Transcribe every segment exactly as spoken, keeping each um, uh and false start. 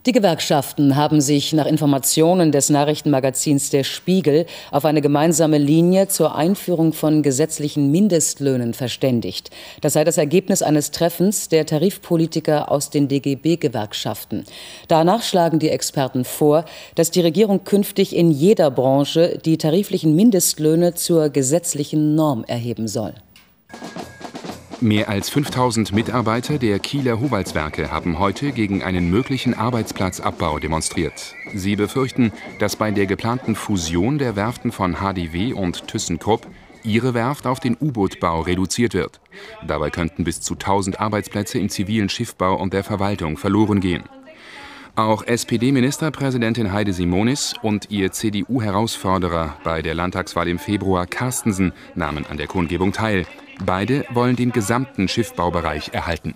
Die Gewerkschaften haben sich nach Informationen des Nachrichtenmagazins Der Spiegel auf eine gemeinsame Linie zur Einführung von gesetzlichen Mindestlöhnen verständigt. Das sei das Ergebnis eines Treffens der Tarifpolitiker aus den D G B-Gewerkschaften. Danach schlagen die Experten vor, dass die Regierung künftig in jeder Branche die tariflichen Mindestlöhne zur gesetzlichen Norm erheben soll. Mehr als fünftausend Mitarbeiter der Kieler Howaldswerke haben heute gegen einen möglichen Arbeitsplatzabbau demonstriert. Sie befürchten, dass bei der geplanten Fusion der Werften von H D W und ThyssenKrupp ihre Werft auf den U-Boot-Bau reduziert wird. Dabei könnten bis zu tausend Arbeitsplätze im zivilen Schiffbau und der Verwaltung verloren gehen. Auch S P D-Ministerpräsidentin Heide Simonis und ihr C D U-Herausforderer bei der Landtagswahl im Februar, Carstensen, nahmen an der Kundgebung teil. Beide wollen den gesamten Schiffbaubereich erhalten.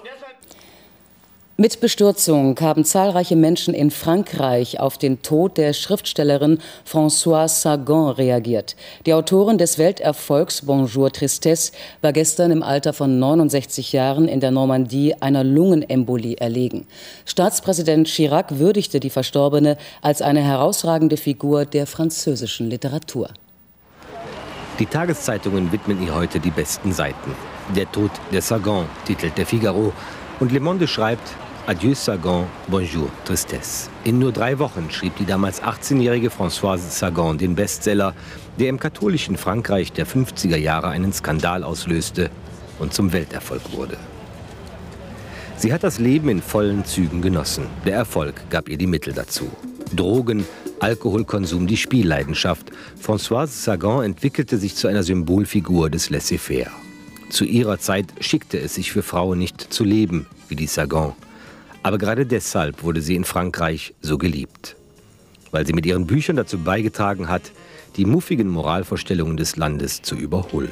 Mit Bestürzung haben zahlreiche Menschen in Frankreich auf den Tod der Schriftstellerin Françoise Sagan reagiert. Die Autorin des Welterfolgs Bonjour Tristesse war gestern im Alter von neunundsechzig Jahren in der Normandie einer Lungenembolie erlegen. Staatspräsident Chirac würdigte die Verstorbene als eine herausragende Figur der französischen Literatur. Die Tageszeitungen widmen ihr heute die besten Seiten. Der Tod der Sagan, titelt der Figaro. Und Le Monde schreibt: Adieu Sagan, bonjour Tristesse. In nur drei Wochen schrieb die damals achtzehnjährige Françoise Sagan den Bestseller, der im katholischen Frankreich der fünfziger Jahre einen Skandal auslöste und zum Welterfolg wurde. Sie hat das Leben in vollen Zügen genossen. Der Erfolg gab ihr die Mittel dazu. Drogen, Alkoholkonsum, die Spielleidenschaft. Françoise Sagan entwickelte sich zu einer Symbolfigur des Laissez-faire. Zu ihrer Zeit schickte es sich für Frauen nicht zu leben wie die Sagan. Aber gerade deshalb wurde sie in Frankreich so geliebt. Weil sie mit ihren Büchern dazu beigetragen hat, die muffigen Moralvorstellungen des Landes zu überholen.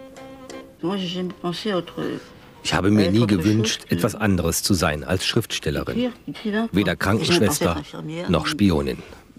Ich habe mir nie gewünscht, etwas anderes zu sein als Schriftstellerin. Weder Krankenschwester noch Spionin.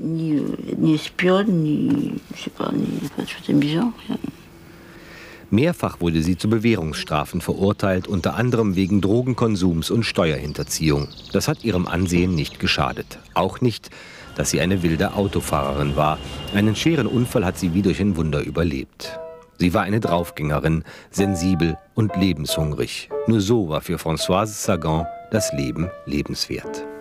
Mehrfach wurde sie zu Bewährungsstrafen verurteilt, unter anderem wegen Drogenkonsums und Steuerhinterziehung. Das hat ihrem Ansehen nicht geschadet. Auch nicht, dass sie eine wilde Autofahrerin war. Einen schweren Unfall hat sie wie durch ein Wunder überlebt. Sie war eine Draufgängerin, sensibel und lebenshungrig. Nur so war für Françoise Sagan das Leben lebenswert.